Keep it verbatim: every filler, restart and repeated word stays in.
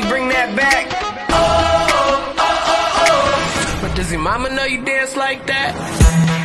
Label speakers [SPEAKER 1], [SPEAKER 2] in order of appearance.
[SPEAKER 1] bring that back. Oh, oh, oh, oh. But does your mama know you dance like that?